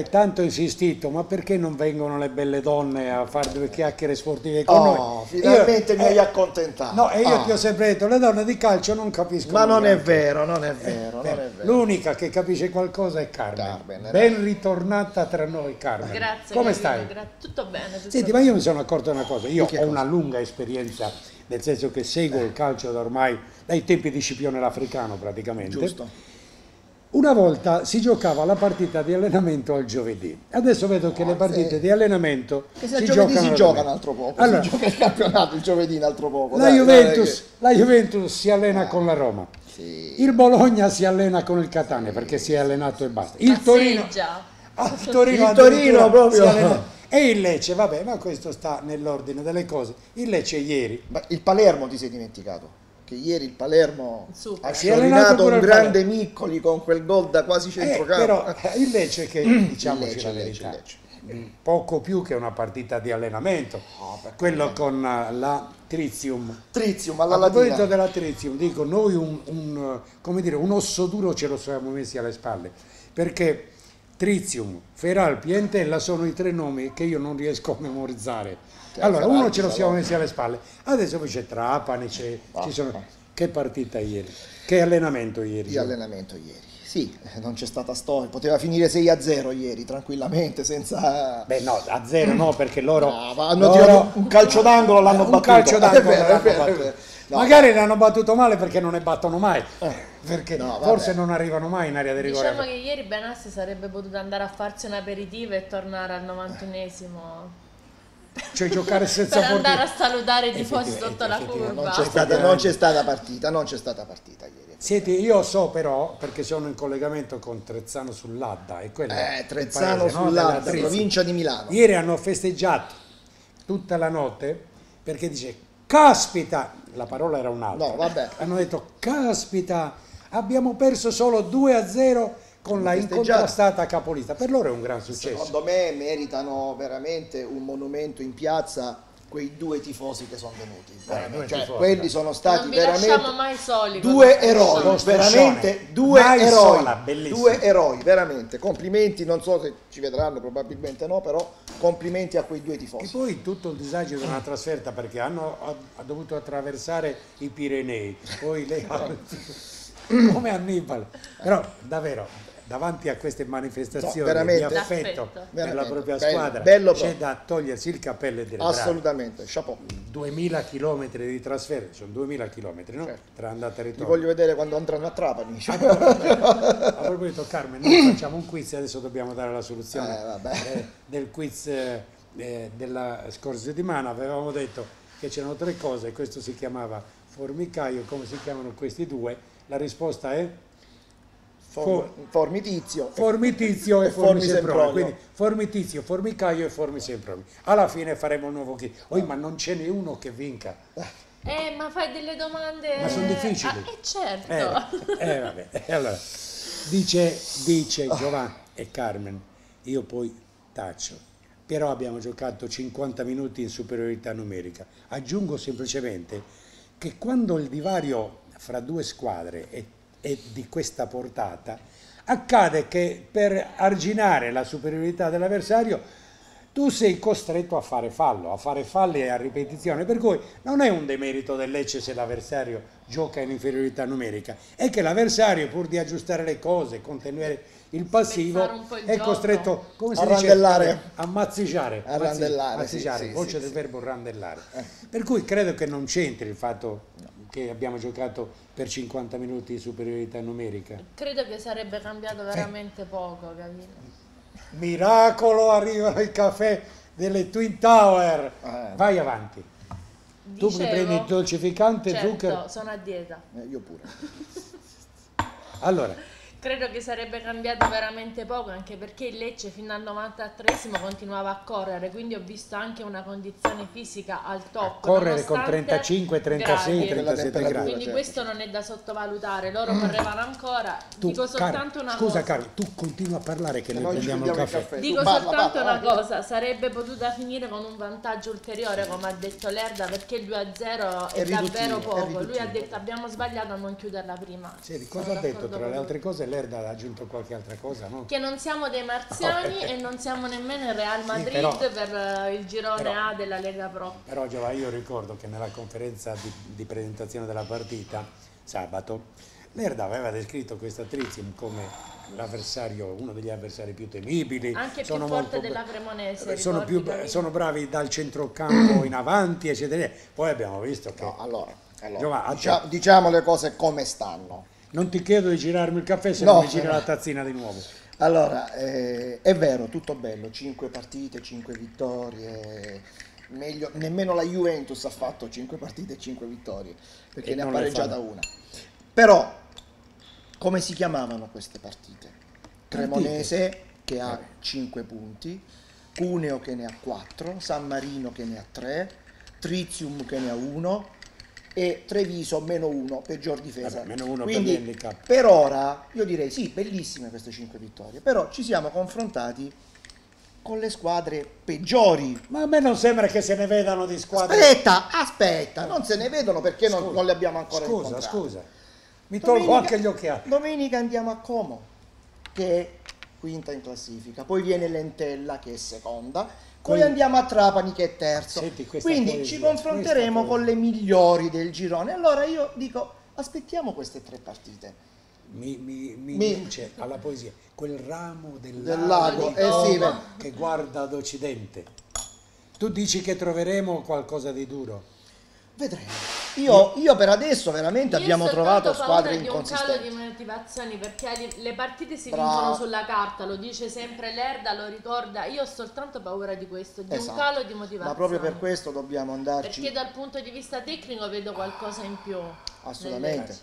hai tanto insistito, ma perché non vengono le belle donne a fare due chiacchiere sportive con noi? Finalmente mi hai accontentato. No, e io ti ho sempre detto, le donne di calcio non capiscono. Ma non è niente. vero, non è vero, non è vero. L'unica che capisce qualcosa è Carmen. Ben ritornata tra noi, Carmen. Grazie. Come stai? Tutto bene. Senti, ma io mi sono accorto di una cosa, io ho una lunga esperienza, nel senso che seguo il calcio da ormai dai tempi di Scipione l'Africano praticamente. Giusto. Una volta si giocava la partita di allenamento al giovedì, adesso vedo che le partite di allenamento si giocano altro poco, allora, si gioca il campionato il giovedì un altro poco. La Juventus si allena con la Roma, il Bologna si allena con il Catania perché si è allenato e basta, il Torino proprio si allena, e il Lecce, vabbè, ma questo sta nell'ordine delle cose. Il Lecce ieri, ma il Palermo ti sei dimenticato? Che ieri il Palermo ha sciorinato un grande Miccoli con quel gol da quasi centrocampo. Però il Lecce che, diciamoci la verità, poco più che una partita di allenamento, quello con la Trizium alla latina. A proposito latina della Trizium, dico, noi un osso duro ce lo siamo messi alle spalle, perché Trizium, Feralpi e Entella sono i tre nomi che io non riesco a memorizzare. Allora, uno ce lo siamo messi alle spalle, adesso poi c'è Trapani, ci sono... Che partita ieri? Che allenamento ieri? Che allenamento ieri? Sì, non c'è stata storia, poteva finire 6-0 ieri, tranquillamente, senza... Beh no, a 0 no, perché loro... hanno tirato un calcio d'angolo, l'hanno battuto. Un calcio d'angolo l'hanno battuto. No. Magari l'hanno battuto male perché non ne battono mai, perché forse non arrivano mai in area di rigore. Diciamo che ieri Benassi sarebbe potuto andare a farsi un aperitivo e tornare al 91esimo. Cioè giocare senza per andare a salutare i tifosi sotto la curva. Non c'è stata partita ieri. Senti, io so però, perché sono in collegamento con Trezzano sull'Adda, e quello Trezzano sull'Adda, provincia di Milano. Ieri hanno festeggiato tutta la notte perché dice, caspita, la parola era un'altra. No, vabbè. Hanno detto, caspita, abbiamo perso solo 2-0 con la incontrastata capolista. Per loro è un gran successo. Secondo me meritano veramente un monumento in piazza quei due tifosi che sono venuti. Quelli sono stati veramente mai soli, due eroi, veramente due eroi, veramente. Complimenti, non so se ci vedranno, probabilmente no, però complimenti a quei due tifosi. E poi tutto il disagio di una trasferta perché ha dovuto attraversare i Pirenei, poi lei come Annibale. Però davvero davanti a queste manifestazioni di affetto per la propria squadra c'è da togliersi il cappello e dire assolutamente, chapeau. 2000 km di trasferta, sono 2000 km, no? Certo. Tra andata e ritorno. Ti voglio vedere quando andranno a Trapani. A proposito, Carmen, noi facciamo un quiz e adesso dobbiamo dare la soluzione del quiz della scorsa settimana. Avevamo detto che c'erano tre cose, questo si chiamava formicaio, come si chiamano questi due? La risposta è? Formitizio e formisempronio. Quindi formitizio, formicaio e formisempronio. Alla fine faremo un nuovo quiz. Ma non ce n'è uno che vinca. Ma fai delle domande. Ma sono difficili. Certo. Vabbè. Allora, dice Giovanni e Carmen, io poi taccio. Però abbiamo giocato 50 minuti in superiorità numerica. Aggiungo semplicemente che quando il divario fra due squadre è di questa portata, accade che per arginare la superiorità dell'avversario tu sei costretto a fare falli a ripetizione, per cui non è un demerito del Lecce se l'avversario gioca in inferiorità numerica, è che l'avversario, pur di aggiustare le cose, contenere il passivo, è costretto, come si dice, a mazzicciare, voce del verbo randellare. Per cui credo che non c'entri il fatto che abbiamo giocato per 50 minuti di superiorità numerica. Credo che sarebbe cambiato veramente poco, capito? Miracolo, arrivano i caffè delle Twin Tower. Vai avanti. Dicevo, tu mi prendi il dolcificante, zucchero? Sono a dieta. Io pure. Allora, credo che sarebbe cambiato veramente poco, anche perché il Lecce fino al 93esimo continuava a correre, quindi ho visto anche una condizione fisica al top. Correre con 35, 36, 37 gradi. Quindi questo non è da sottovalutare, loro correvano ancora. Dico soltanto una cosa. Scusa Carlo, tu continua a parlare che noi prendiamo il caffè. Dico soltanto una cosa, sarebbe potuta finire con un vantaggio ulteriore, come ha detto Lerda, perché il 2-0 è davvero poco. Lui ha detto abbiamo sbagliato a non chiuderla prima. Cosa ha detto tra le altre cose? l'Erda ha aggiunto qualche altra cosa, no? Che non siamo dei marziani e non siamo nemmeno il Real Madrid per il girone A della Lega Pro. Però Giovanni, io ricordo che nella conferenza di presentazione della partita, sabato, l'Erda aveva descritto questa Trizium come l'avversario, uno degli avversari più temibili. Anche più forte della Cremonese. Sono bravi dal centrocampo in avanti, eccetera. Poi abbiamo visto che... No, allora Giovanni, diciamo le cose come stanno. Non ti chiedo di girarmi il caffè, se no mi giri la tazzina di nuovo. Allora, è vero, tutto bello, 5 partite, 5 vittorie, meglio, nemmeno la Juventus ha fatto 5 partite e 5 vittorie, perché ne ha pareggiata una. Però, come si chiamavano queste partite? Cremonese che ha 5 punti, Cuneo che ne ha 4, San Marino che ne ha 3, Trizium che ne ha 1, e Treviso -1, peggior difesa. Quindi per ora io direi sì, bellissime queste 5 vittorie, però ci siamo confrontati con le squadre peggiori. Ma a me non sembra che se ne vedano di squadre. Aspetta, non se ne vedono perché non le abbiamo ancora incontrate. Scusa, mi tolgo anche gli occhiali. Domenica andiamo a Como, che è quinta in classifica, poi viene Lentella che è seconda. Poi andiamo a Trapani che è terzo. Senti, quindi ci confronteremo con le migliori del girone. Allora io dico, aspettiamo queste 3 partite. Mi dice alla poesia quel ramo del lago che guarda ad occidente. Tu dici che troveremo qualcosa di duro? Vedremo. Io per adesso veramente abbiamo trovato squadre inconsistenti. Io ho un calo di motivazioni, perché le partite si vincono sulla carta, lo dice sempre l'Erda, lo ricorda. Io ho soltanto paura di questo, di un calo di motivazioni. Ma proprio per questo dobbiamo andarci. Perché dal punto di vista tecnico vedo qualcosa in più. Assolutamente.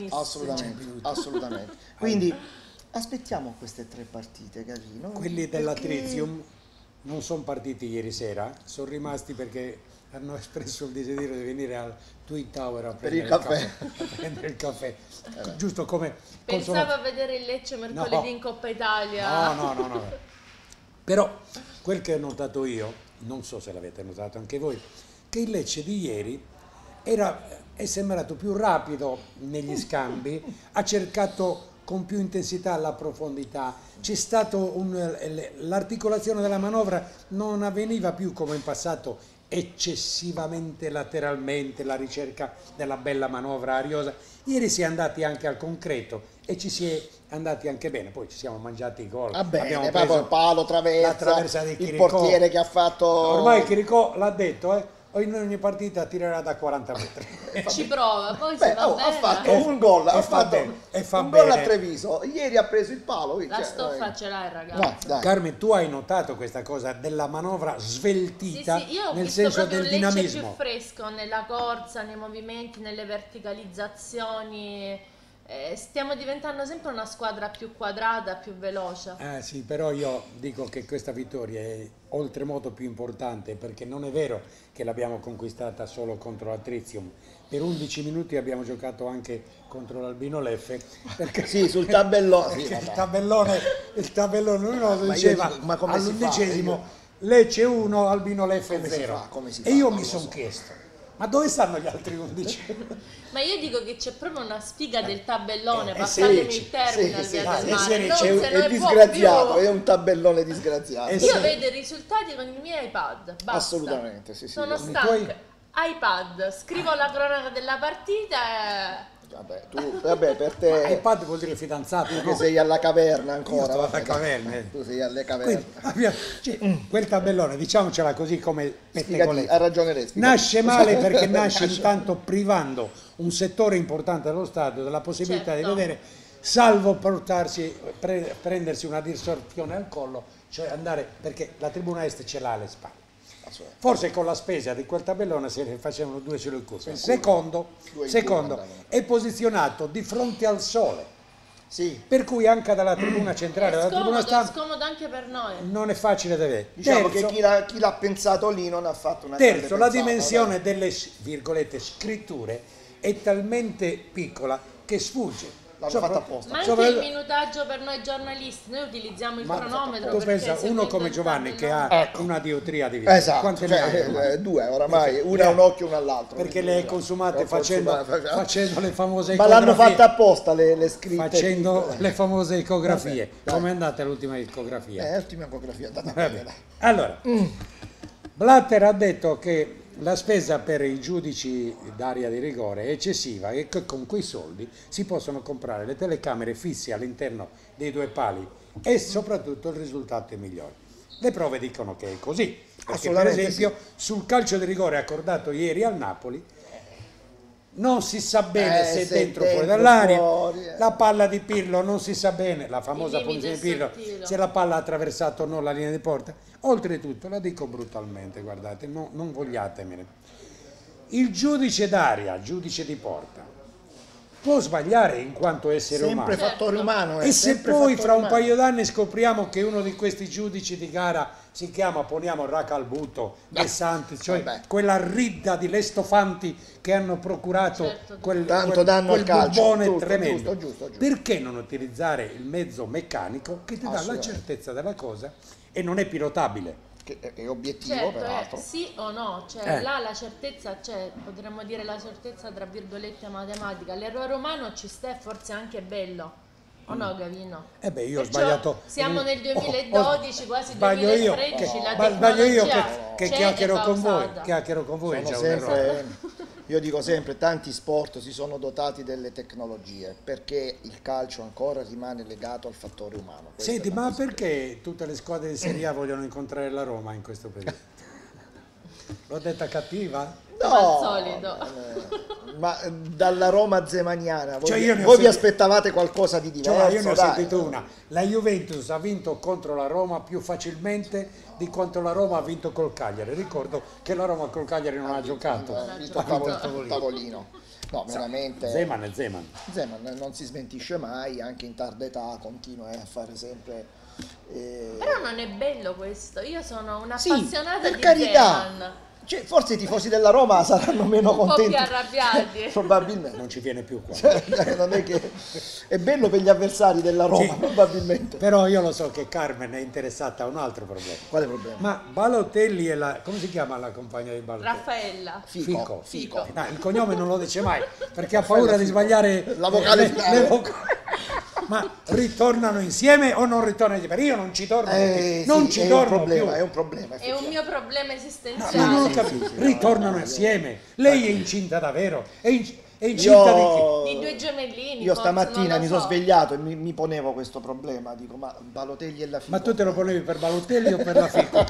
Assolutamente. Quindi aspettiamo queste 3 partite, Gavino. Quelli della Trizium non sono partiti ieri sera, sono rimasti perché hanno espresso il desiderio di venire al Twin Tower a prendere il caffè. Giusto come pensavo a vedere il Lecce mercoledì in Coppa Italia. No. Però quel che ho notato io, non so se l'avete notato anche voi, che il Lecce di ieri è sembrato più rapido negli scambi, ha cercato con più intensità la profondità, c'è stato l'articolazione della manovra non avveniva più come in passato eccessivamente lateralmente, la ricerca della bella manovra ariosa. Ieri si è andati anche al concreto e ci si è andati anche bene, poi ci siamo mangiati i gol. Abbiamo preso il palo, traversa di Chiricò, il portiere che ha fatto... Ormai Chiricò l'ha detto, in ogni partita tirerà da 40 metri. Ci prova, poi se va bene. Ha fatto un gol, gol a Treviso, ieri ha preso il palo. La stoffa ce l'hai, ragazzi. No, Carmen, tu hai notato questa cosa della manovra sveltita, sì, io ho nel visto senso del dinamismo? Più fresco nella corsa, nei movimenti, nelle verticalizzazioni. Stiamo diventando sempre una squadra più quadrata, più veloce. Sì, però io dico che questa vittoria è oltremodo più importante, perché non è vero che l'abbiamo conquistata solo contro la Trizium. Per 11 minuti abbiamo giocato anche contro l'Albino Leffe, perché sì, sul tabellone. il tabellone uno lo diceva all'11° Lecce 1, Albino Leffe 0. E io mi sono chiesto, ma dove stanno gli altri 11? Ma io dico che c'è proprio una sfiga del tabellone, passatemi il termine è disgraziato, è un tabellone disgraziato. Io vedo i risultati con il mio iPad, basta. Assolutamente, sì. Sono stanca. iPad, scrivo la cronaca della partita e... Vabbè, per te... iPad vuol dire fidanzato. Perché sei alla caverna ancora. Io sto alla caverna. Tu sei alle caverne. Quel tabellone, diciamocela così come ha ragione lei. Nasce male perché nasce intanto privando un settore importante dello Stato della possibilità di vedere, salvo prendersi una distorsione al collo, cioè andare, perché la tribuna est ce l'ha alle spalle. Forse con la spesa di quel tabellone se ne facevano 2 sulle curve. Secondo, è posizionato di fronte al sole, per cui anche dalla tribuna centrale, dalla tribuna stampa, è scomodo anche per noi. Non è facile da vedere. Diciamo che chi l'ha pensato lì non ha fatto una terzo, la dimensione delle virgolette scritture è talmente piccola che sfugge l'hanno fatta apposta. Ma anche il minutaggio per noi giornalisti, noi utilizziamo il cronometro. Tu pensa, uno come Giovanni che ha una diotria di vista, Esatto, quante ne ha? due oramai, una a un occhio e una all'altro. Perché le hai consumate facendo le famose ma ecografie. l'hanno fatta apposta le scritte. Facendo le famose ecografie. Come è andata l'ultima ecografia? L'ultima ecografia è andata bene. Allora, Blatter ha detto che la spesa per i giudici d'area di rigore è eccessiva e che con quei soldi si possono comprare le telecamere fisse all'interno dei due pali e soprattutto il risultato è migliore. Le prove dicono che è così, perché per esempio sul calcio di rigore accordato ieri al Napoli non si sa bene se è dentro o fuori dall'area, la palla di Pirlo non si sa bene, la famosa punizione di Pirlo, se la palla ha attraversato o no la linea di porta. Oltretutto, la dico brutalmente, guardate, non vogliatemene, il giudice d'area, giudice di porta, può sbagliare in quanto essere sempre umano. Fattore umano. E se poi fra un paio d'anni scopriamo che uno di questi giudici di gara si chiama, poniamo, Racalbuto, Bessanti, cioè quella ridda di Lestofanti che hanno procurato quel bubbone tremendo. Giusto. Perché non utilizzare il mezzo meccanico che ti dà la certezza della cosa e non è pilotabile? Che è obiettivo, certo, peraltro. Sì o no, cioè là la certezza c'è, potremmo dire la certezza tra virgolette matematica, l'errore umano ci sta e forse anche è bello. O no, Gavino? Io ho sbagliato. Siamo nel 2012, quasi sbaglio 2013, sbaglio io che c'è chiacchiero con voi. pausata. Chiacchiero con voi. Sono sempre, io dico sempre, tanti sport si sono dotati delle tecnologie, perché il calcio ancora rimane legato al fattore umano. Questa Senti, è la ma cosa. perché tutte le squadre di Serie A vogliono incontrare la Roma in questo periodo? L'ho detta cattiva? Come al solito. Ma dalla Roma zemaniana, Cioè, voi vi aspettavate qualcosa di diverso? Io ne ho dai. sentito una. La Juventus ha vinto contro la Roma più facilmente di quanto la Roma ha vinto col Cagliari. Ricordo che la Roma col Cagliari non ha giocato. Ha vinto il tavolino. No, veramente. Zeman è Zeman. Zeman non si smentisce mai, anche in tarda età continua a fare sempre. Però non è bello questo. Io sono Sì, un'appassionata per di carità. Zeman. Cioè, forse i tifosi della Roma saranno meno Un po' contenti. più arrabbiati. Probabilmente. Non ci viene più qua. Non è che è bello per gli avversari della Roma, Sì. probabilmente. Però io lo so che Carmen è interessata a un altro problema. Quale problema? Ma Balotelli e la... come si chiama la compagna di Balotelli? Raffaella. Fico. No, il cognome non lo dice mai perché ha paura di sbagliare La vocale finale. Ma ritornano insieme o non ritornano insieme? Io non ci torno più. Non sì, ci è torno un problema, più. è un problema. È un mio problema Ma esistenziale. non ho capito. Ritornano insieme. Lei è incinta davvero? È incinta di chi? Di due gemellini. Io forse, stamattina non lo mi sono so. svegliato e mi ponevo questo problema. Dico, ma Balotelli e la Fico? Ma tu te lo ponevi per Balotelli o per la Fico?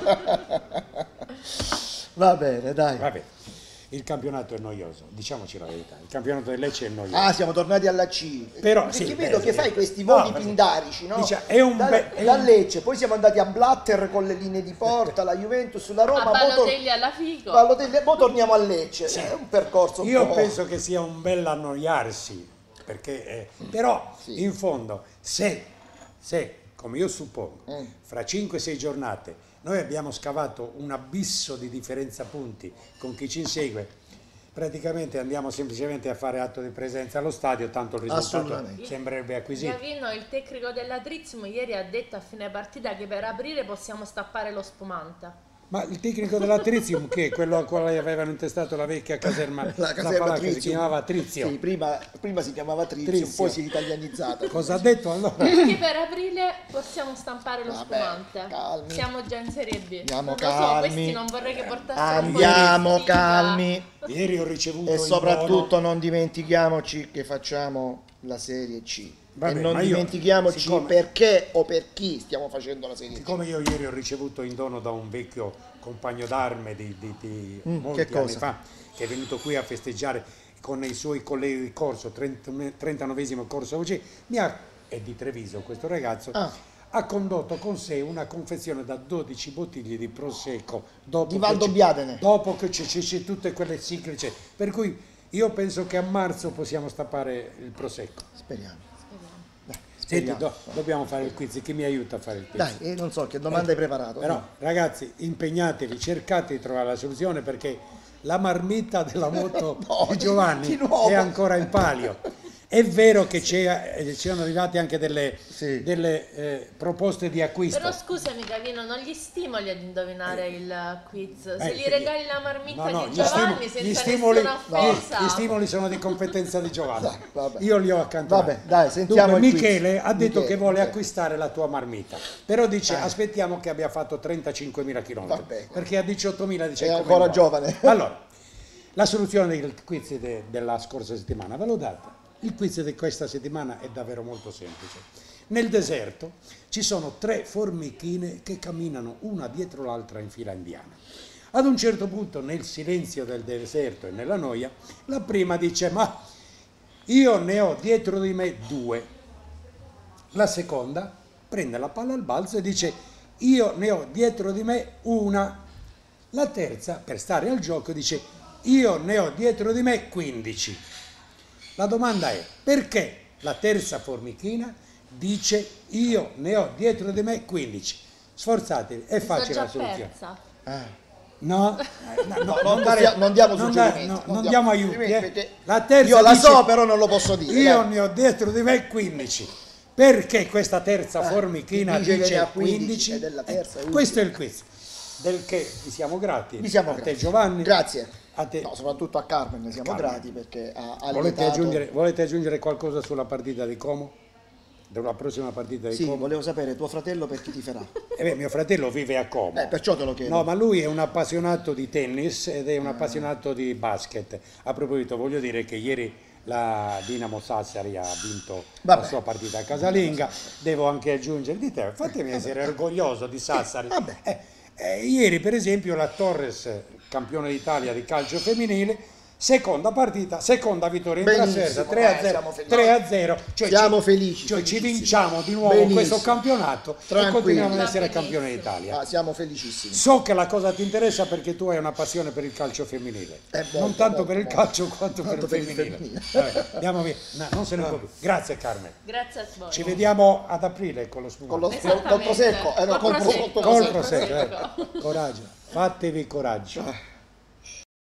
Va bene, dai. Vabbè, il campionato è noioso, diciamoci la verità. Il campionato del Lecce è noioso. Ah, siamo tornati alla C. Però, perché sì, vedo che fai questi no, voli perché- pindarici, no? dice, è un da Lecce, poi siamo andati a Blatter con le linee di porta, la Juventus, la Roma. A Balotelli alla Fico. Poi torniamo a Lecce. È un percorso un Io po'. penso che sia un bel annoiarsi, perché, però Sì. in fondo se, come io suppongo, fra 5-6 giornate noi abbiamo scavato un abisso di differenza punti con chi ci insegue, praticamente andiamo semplicemente a fare atto di presenza allo stadio, tanto il risultato Assolutamente. sembrerebbe acquisito. Gavino, il tecnico dell'Atrizimo, ieri ha detto a fine partita che per aprire possiamo stappare lo spumante. Ma il tecnico dell'Atrizium, che è quello al quale avevano intestato la vecchia caserma, La caserma Palacca, si Trizium. chiamava Trizio. Sì, prima si chiamava Trizio, Trizio. poi si è italianizzata. Cosa ha detto allora? Perché per aprile possiamo stampare lo Vabbè, spumante. calmi. Siamo già in Serie B. Andiamo Non lo so, calmi. questi non vorrei che portassero un po' di Andiamo sfiga. calmi. Ieri ho ricevuto E in soprattutto dono- non dimentichiamoci che facciamo la Serie C. Vabbè, e non ma io, dimentichiamoci siccome- perché o per chi stiamo facendo la Serie C. Siccome io ieri ho ricevuto in dono da un vecchio compagno d'arme di molti che anni cosa? fa, che è venuto qui a festeggiare con i suoi colleghi di corso, 39esimo corso OC, è di Treviso questo ragazzo, ha condotto con sé una confezione da 12 bottiglie di Prosecco dopo Di che Valdobbiadene. dopo che c'è tutte quelle cicliche, per cui io penso che a marzo possiamo stappare il Prosecco. Speriamo. Senti, dobbiamo fare il quiz, chi mi aiuta a fare il quiz? Dai, non so che domanda hai preparato. Però ragazzi, impegnatevi, cercate di trovare la soluzione perché la marmitta della moto No, di Giovanni di nuovo. è ancora in palio. È vero che ci sono arrivate anche delle Sì. proposte di acquisto. Però scusami Gavino, non li stimoli ad indovinare il quiz. Se gli che- regali la marmitta No, di Giovanni senza nessuna offesa. gli stimoli sono di competenza di Giovanni. Vabbè. Io li ho accantonati. Vabbè, dai, sentiamo Dunque, il quiz. Michele ha detto Michele, che vuole Michele. acquistare la tua marmita, però dice aspettiamo che abbia fatto 35.000 km, Vabbè. perché a 18.000 dice È come ancora no. giovane. Allora, la soluzione del quiz della scorsa settimana ve l'ho data. Il quiz di questa settimana è davvero molto semplice. Nel deserto ci sono 3 formichine che camminano una dietro l'altra in fila indiana. Ad un certo punto, nel silenzio del deserto e nella noia, la prima dice: ma io ne ho dietro di me 2. La seconda prende la palla al balzo e dice: io ne ho dietro di me 1. La terza, per stare al gioco, dice: io ne ho dietro di me 15. La domanda è: perché la terza formichina dice io ne ho dietro di me 15? Sforzatevi, è facile la soluzione. No, non diamo suggerimenti. non diamo aiuti. perché La terza io la dice, so, però non lo posso dire. io dai. ne ho dietro di me 15. Perché questa terza formichina dice che ne dice ha 15 15? e della terza è Questo è il quiz, del che vi siamo grati. Vi siamo a grati. te Giovanni. Grazie. A te. No, soprattutto a Carmen ne siamo Carmen. grati perché ha Volete lietato. volete aggiungere qualcosa sulla partita di Como? Della prossima partita di Sì, Como? volevo sapere tuo fratello per chi ti farà. Mio fratello vive a Como. Perciò te lo chiedo. No, ma lui è un appassionato di tennis ed è un appassionato di basket. A proposito, voglio dire che ieri la Dinamo Sassari ha vinto la sua partita casalinga. Devo anche aggiungere di te, fatemi essere orgoglioso di Sassari. Ieri, per esempio, la Torres, campione d'Italia di calcio femminile, seconda partita, seconda vittoria in trasferta, 3-0. 3-0. Cioè siamo felici. Cioè ci felicissimi. vinciamo di nuovo Benissimo. questo campionato e Tranquilli. continuiamo ad essere campione d'Italia. Siamo felicissimi. So che la cosa ti interessa perché tu hai una passione per il calcio femminile, non tanto per il calcio quanto per il femminile. Vabbè, andiamo via. No, non se ne può più. Grazie Carmen. Grazie a voi. Ci vediamo ad aprile con lo spumante. Col prosecco. Col prosecco. Col prosecco. Coraggio, fatevi coraggio.